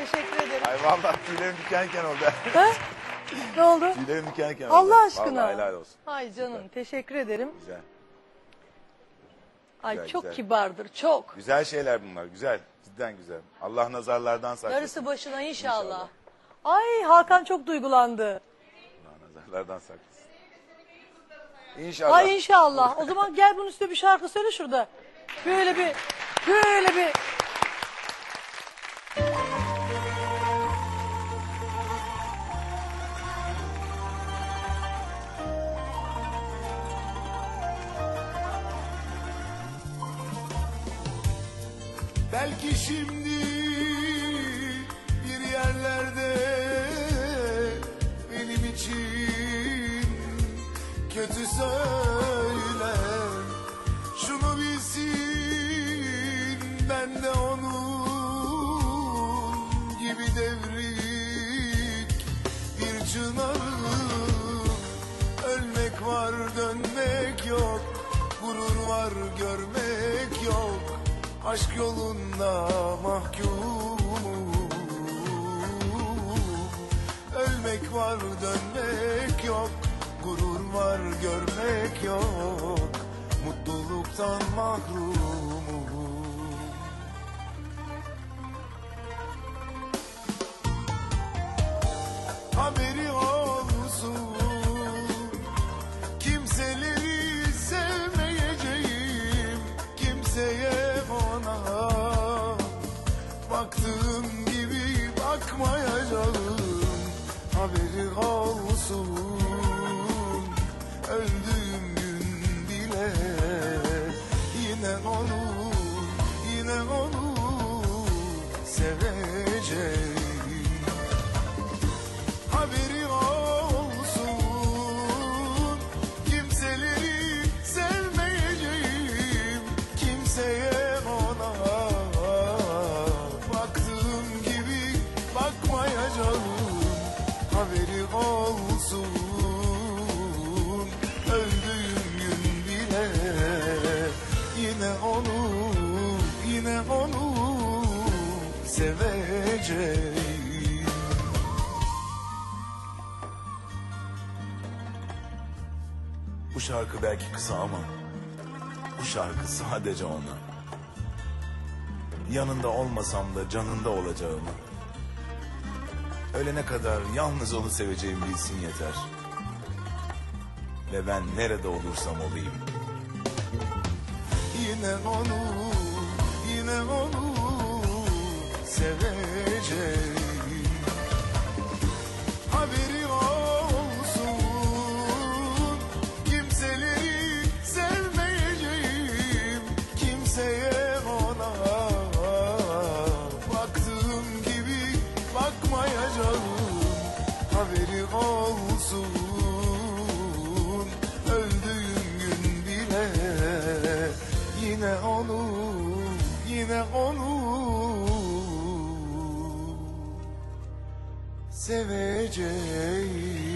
Teşekkür ederim. Ay vallahi tüylerim diken diken oldu. Ha? Ne oldu? Tüylerim diken diken oldu. Allah aşkına. Vallahi helal olsun. Ay canım teşekkür ederim. Güzel. Ay Güzel, çok güzel. kibardır çok. Güzel şeyler bunlar. Güzel. Cidden güzel. Allah nazarlardan saklasın. Darısı başına inşallah. İnşallah. Ay Hakan çok duygulandı. Allah nazarlardan saklasın. İnşallah. Ay inşallah. O zaman gel bunun üstüne bir şarkı söyle şurada. Böyle bir. Belki şimdi bir yerlerde benim için kötü söyler. Şunu bilsin, ben de onun gibi devrik bir çınarım. Ölmek var, dönmek yok, gurur var, görmek yok. Aşk yolunda mahkumum. Ölmek var, dönmek yok, gurur var, görmek yok. Mutluluktan mahrumum. Haberi olsun, kimseleri sevmeyeceğim, kimseye ona baktığım gibi bakmayacağım. Haberi olsun, öldüğüm gün bile yine onu seveceğim. Haberi olsun, kimseleri sevmeyeceğim, kimseye ona baktığım gibi bakmayacağım. Haberi olsun, öldüğüm gün bile yine onu seveceğim. Bu şarkı belki kısa ama bu şarkı sadece ona. Yanında olmasam da canında olacağımı, ölene kadar yalnız onu seveceğimi bilsin yeter. Ve ben nerede olursam olayım, Yine onu seveceğim. Haberi olsun, kimseleri sevmeyeceğim, kimseye ona baktığım gibi bakmayacağım. Haberi olsun, öldüğüm gün bile yine onu seveceğim.